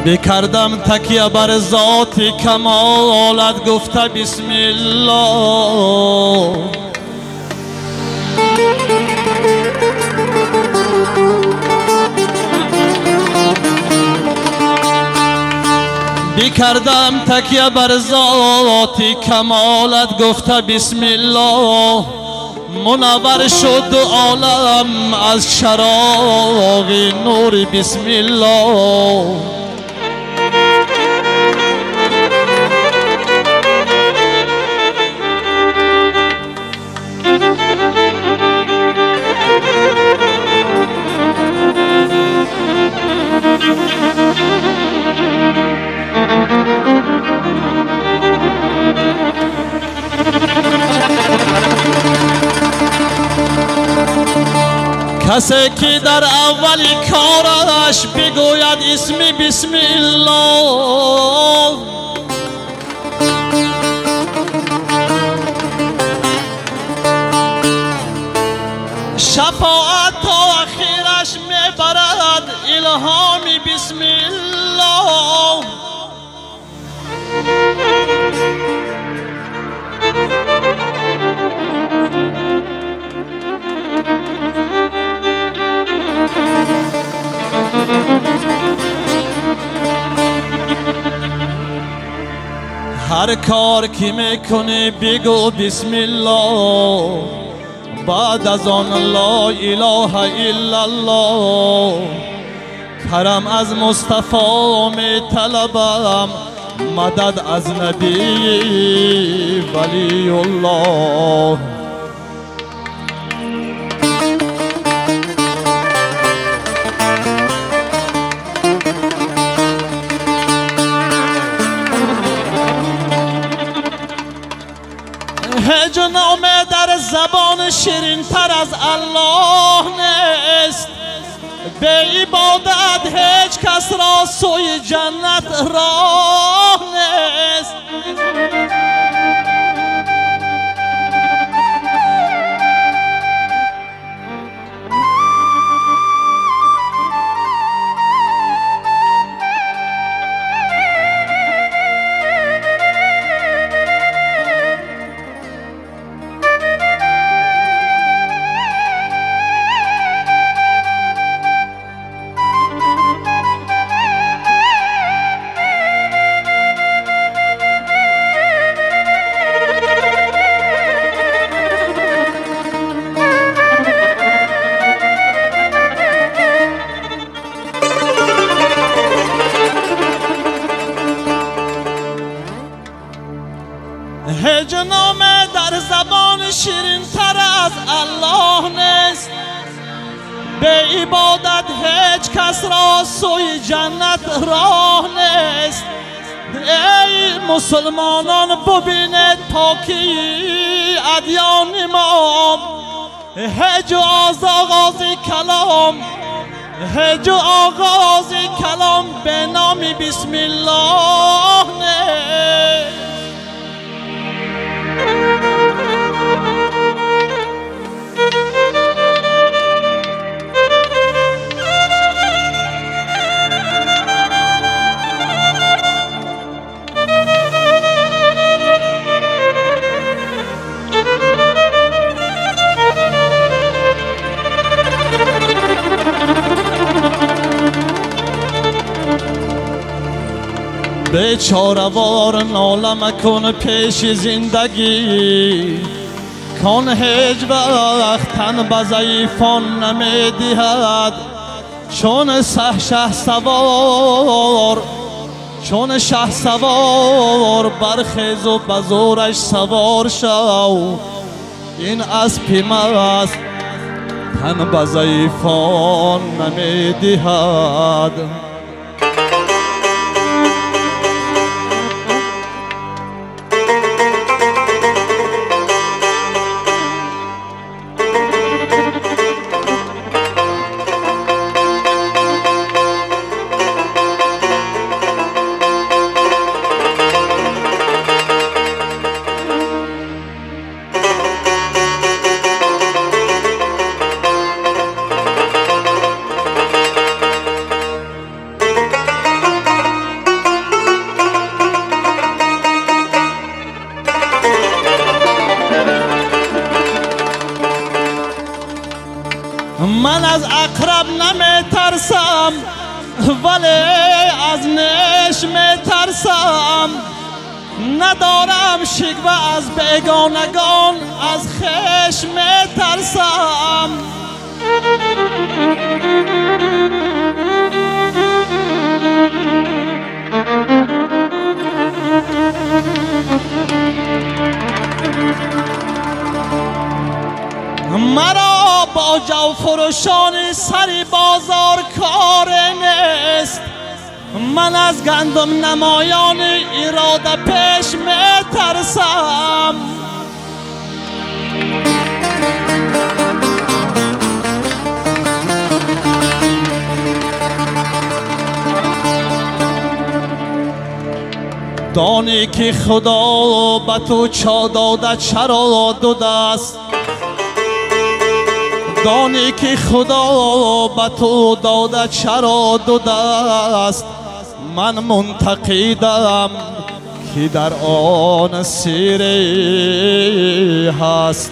بکردم تکیه بر ذات کمالت گفته بسم الله. بکردم تکیه بر ذات کمالت گفته بسم الله. منور شد عالم از چراغ نور بسم الله. کسی که در اول کارش بگوید اسم بسم الله، شفاعت تا آخرش میبرد الهام بسم الله. هر کار که میکنی بگو بسم الله. بعد از آن لا اله الا الله. کرم از مصطفی می طلبم، مدد از نبی ولی الله. هیچ نامه در زبان شیرین تر از الله نیست. به عبادت هیچ کس را سوی جنت راه نیست. هیچ نامه در زبان شیرین تر از الله نیست. به عبادت هیچ کس را سوی جنت راه نیست. ای مسلمانان ببینید پاکی ادیان ما. هیچ آغاز کلام، هیچ آغاز کلام به نام بسم الله نیست. بیچاره‌وار ناله مکن پیش زندگی. کان هیچ وقت تن به ضعیفان نمیدهد. چون شه سوار برخیز و بزورش سوار شو. این اسب مست تن به ضعیفان نمیدهد. عقرب نمیترسم ولی از نش میترسم. ندارم شکوه از بیگانگان، از خشم میترسم. مرا با جو فروشان سری بازار کار نیست. من از گندم نمایان اراده پیش میترسم. دانی که خدا به تو چا داده چرا دو دست. دانی که خدا به تو داده چرا دو دست. من منتقدم که در آن سیری هست.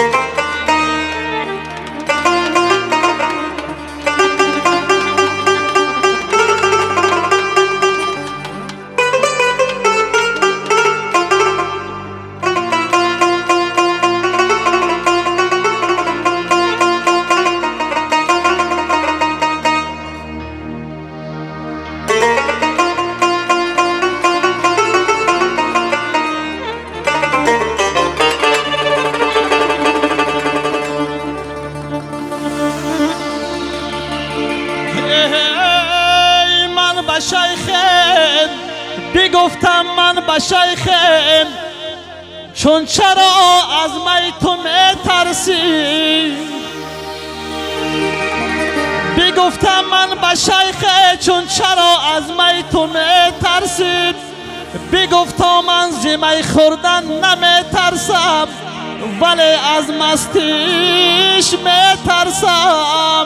شیخم بگفتم من به شیخم چون چرا از می تو میترسی. بگفتم من به شیخم چون چرا از می تو میترسی. بگفتا من ز می خوردن نمیترسم ولی از مستیش میترسم.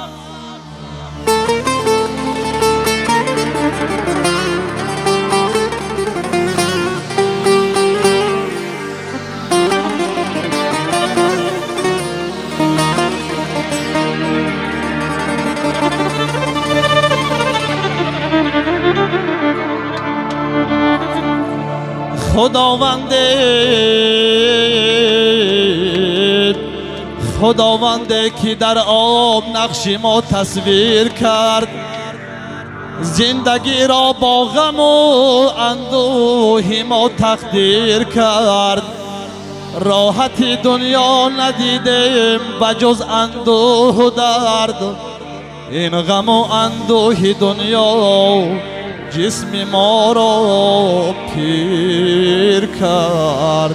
خداونده که در آب نقشی ما تصویر کرد. زندگی را با غم و اندوهی ما تقدیر کرد. راحت دنیا ندیدیم بجز اندوه و درد. این غم و اندوه دنیا جسم ما را پیر کرد.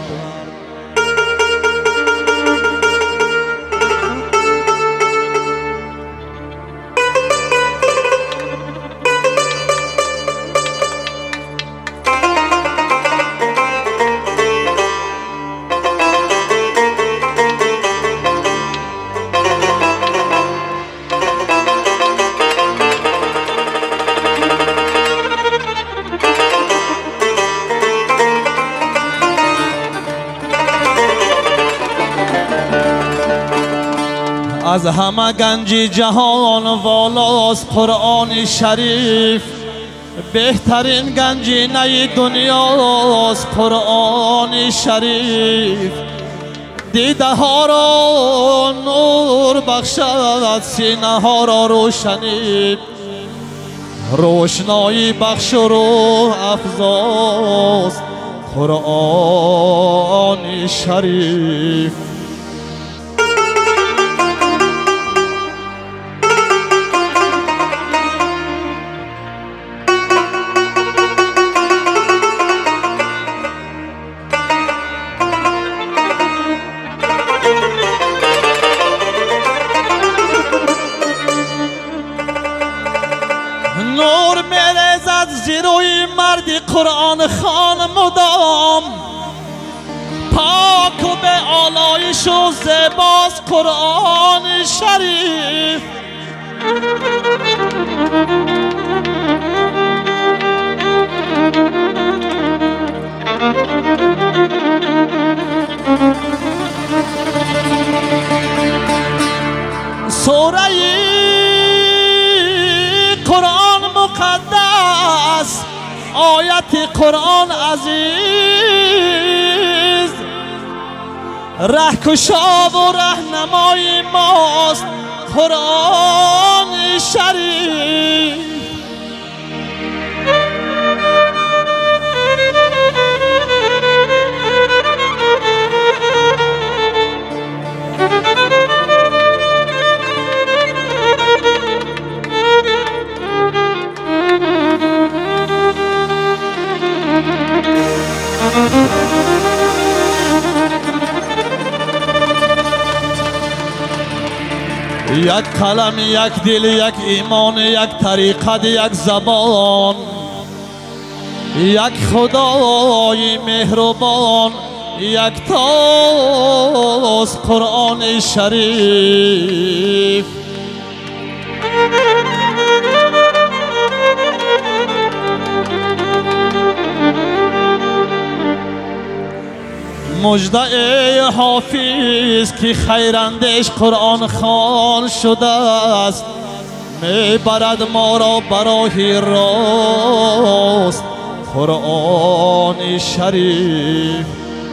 از همه گنج جهان والاست قرآن شریف. بهترین گنجینه دنیاست قرآن شریف. دیده ها را نور بخشد، سینه ها را روشنی. روشنایی بخش و روح افزاست قرآن شریف. نور میریزد زیروی مردی قرآن خوان مدام. پاک و به آلایش و زیباست قرآن شریف. سوره آیت قرآن عزیز رهکشا و رهنمای ماست قرآن شریف. یک قلم، یک دل، یک ایمان، یک طریقت، یک زبان، یک خدای مهربان، یک تاست قرآن شریف. مژده ای حافظ که خیراندیش قرآن خوان شده است، میبرد ما را برای راست قرآن شریف.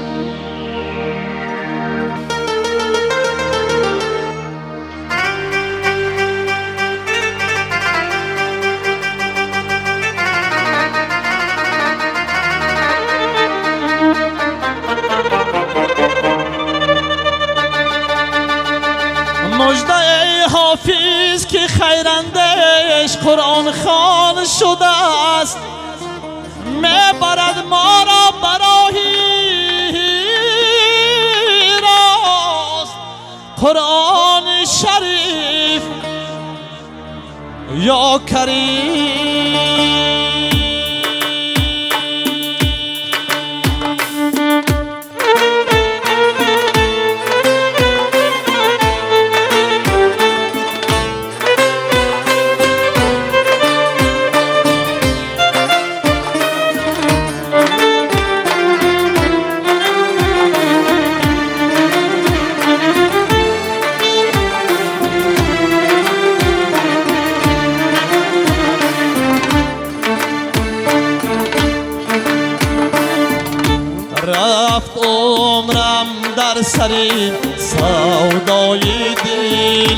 مژده ای حافظ که خیراندیش قرآن خوان شده است، میبرد ما را برای راست قرآن شریف. یا کریم رفت عمرم در سر سودای دل،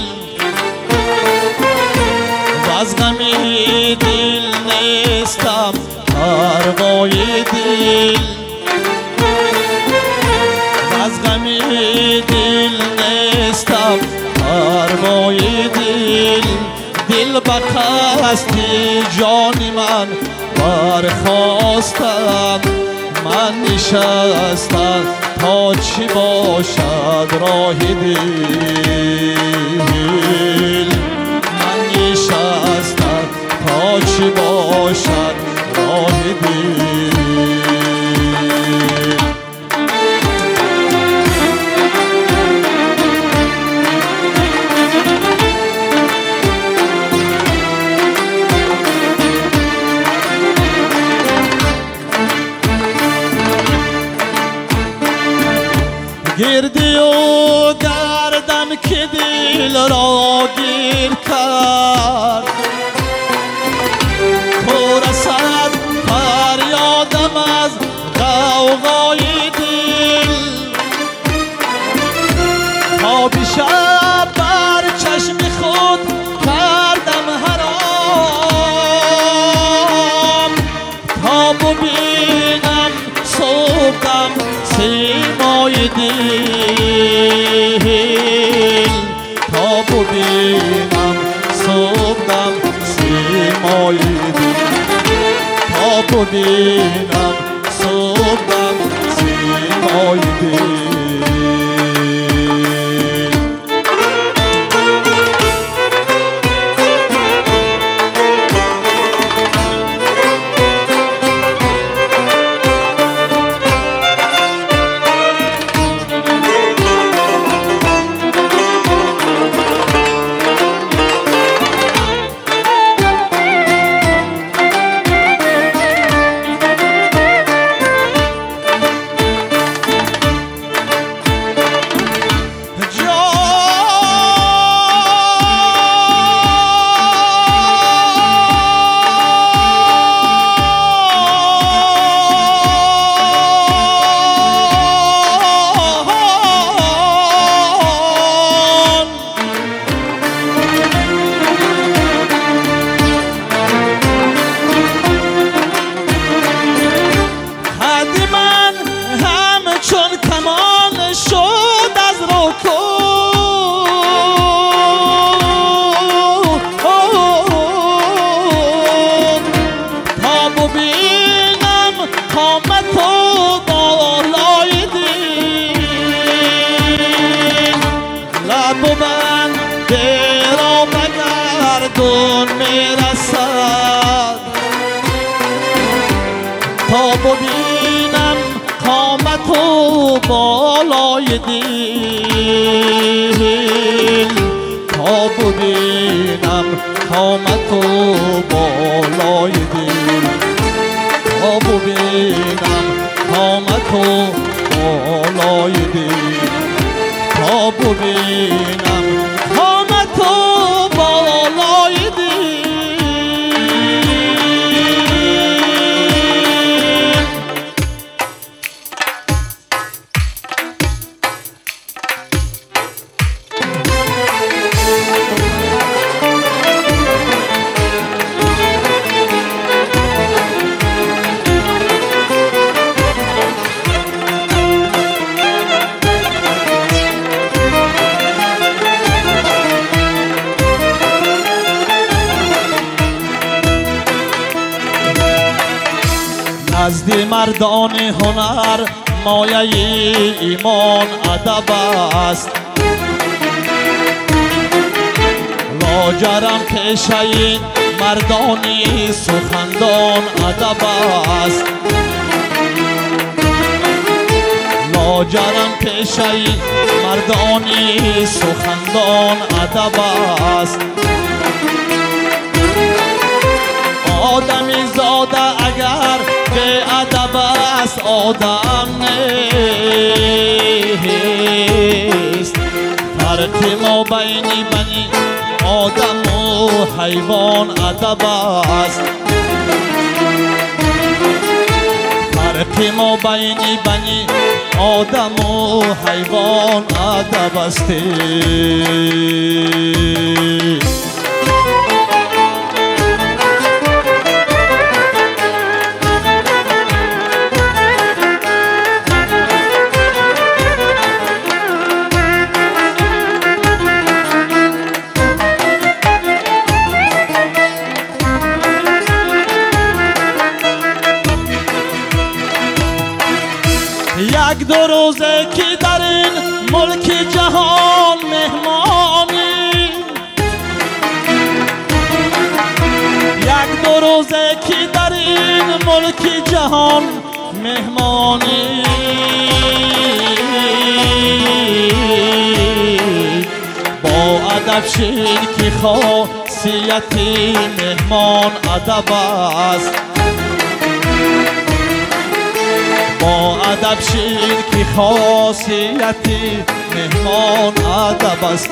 و از غم دل نیستم پروای دل، و از غم دل نیستم پروای دل. دل به قصد جان من برخواستم، من نشستم تا چی باشد راه دل. من نشستم تا چی باشد راه دل. گردی و گردم که دل را گیر کرد، تو رسد فریادم از غوغای دل. تا بیشب بر چشم خود کردم حرام، تا ببینم صبحم سیمای دل. تا ببینم صبحم سیمای دل، تا ببینم صبحم سیمای دل. جنون میرسد تا ببینم قامت و بالای دل تا ببینم قامت و بالای دل تا ببینم قامت و بالای دل تا ببینم قامت و بالای دل نزد مردان هنر مایه ایمان ادب است لاجرم پیشه مردانی سخندان ادب است لاجرم پیشه مردانی سخندان ادب است آدمی زاده اگر به ادب است آدم نیست فرق ما بین بنی آدم و حیوان ادب است فرق ما بین بنی آدم و حیوان ادب است یک دو روزه که در این ملک جهان مهمانی یک دو روزه که در این ملک جهان مهمانی با ادب شین که خاصیتی مهمان ادب است با ادب شیر که خاصیتی مهمان ادب است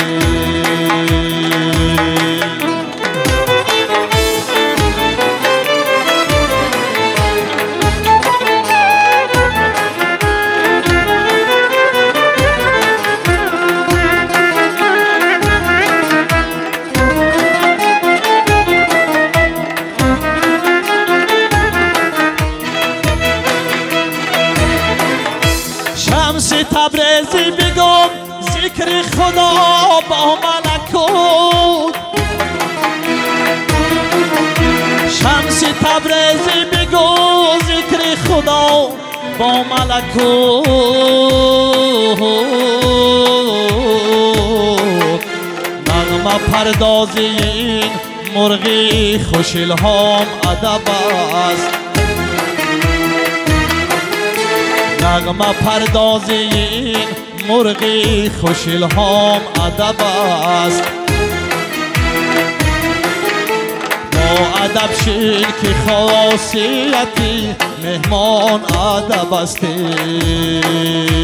شمس تبریزی بگم ذکر خدا با ملکوت شمس تبریزی بگو ذکر خدا با ملکوت نغمه پردازی این مرغی خوش الهام ادب است نغمه پردازی این مرغی خوش الهام ادب است با ادب شین که خاصیتی مهمان ادب است